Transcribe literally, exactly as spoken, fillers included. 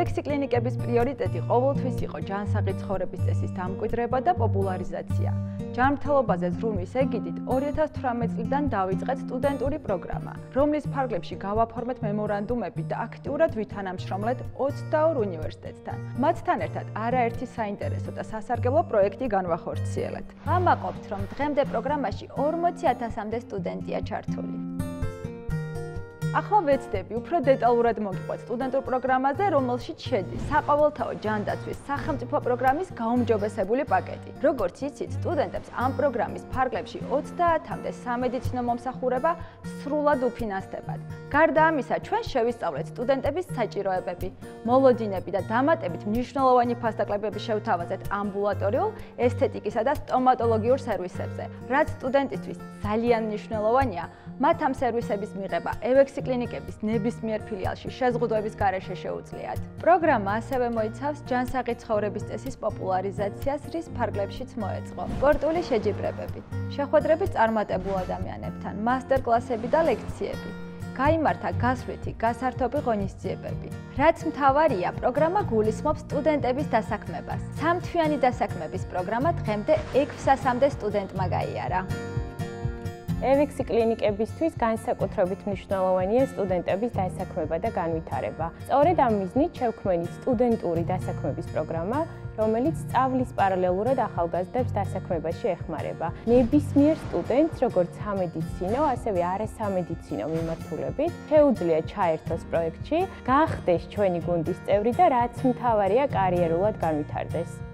Evex-ი კლინიკების პრიორიტეტი ყოველთვის იყო ჯანსაღი ცხოვრების წესის დამკვიდრება და პოპულარიზაცია. ჯანმრთელობაზე ზრუნვის ეგიდით ორი ათას თვრამეტი წლიდან დავიწყეთ სტუდენტური პროგრამა, რომლის ფარგლებში გავაფორმეთ მემორანდუმები და აქტიურად ვითანამშრომლეთ ოცდაორ უნივერსიტეტთან. მათთან ერთად არაერთი საინტერესო და სასარგებლო პროექტი განვახორციელეთ. ვამაყობთ, რომ დღემდე პროგრამაში ორმოცი ათასამდე სტუდენტია ჩართული. ახლა ვეცდები უფრო დეტალურად მოგიყვეთ სტუდენტურ პროგრამაზე, რომელშიც შედის საყოველთაო ჯანდაცვის სახელმწიფო პროგრამის გაუმჯობესებული პაკეტი. როგორც იცით, სტუდენტებს ამ პროგრამის ფარგლებში ოცდაათამდე სამედიცინო მომსახურება სრულად უფინანსდებათ. გარდა ამისა, ჩვენ შევისწავლეთ სტუდენტების საჭიროებები, მოლოდინები და დამატებით მნიშვნელოვანი ფასდაკლებები შევთავაზეთ ამბულატორიულ, ესთეტიკისა და სტომატოლოგიურ სერვისებზე. რაც სტუდენტისთვის ძალიან მნიშვნელოვანია, მათ ამ სერვისების მიღება Evex-ი კლინიკების ნებისმიერ ფილიალში შეზღუდვების გარეშე შეუძლიათ. პროგრამა ასევე მოიცავს ჯანსაღი ცხოვრების წესის პოპულარიზაციას, რის ფარგლებშიც მოეწყო სპორტული შეჯიბრებები, შეხვედრები წარმატებულ ადამიანებთან, მასტერკლასები და ლექციები. გაიმართა გასვლითი, გასართობი ღონისძიებები. რაც მთავარია, პროგრამა გულისხმობს სტუდენტების დასაქმებას. სამთვიანი დასაქმების პროგრამა დღემდე ექვსასამდე სტუდენტმა გაიარა. Evex-ი კლინიკებისთვის განსაკუთრებით მნიშვნელოვანია სტუდენტების დასაქმება და განვითარება. სწორედ ამ მიზნით შევქმნით სტუდენტური დასაქმების პროგრამა, რომელიც სწავლის პარალელურად ახალგაზრდებს დასაქმებაში ეხმარება. ნებისმიერ სტუდენტს, როგორც სამედიცინო, ასევე არასამედიცინო მიმართულებით, შეუძლია ჩაერთოს პროექტში, გახდეს ჩვენი გუნდის წევრი და რაც მთავარია, კარიერულად განვითარდეს.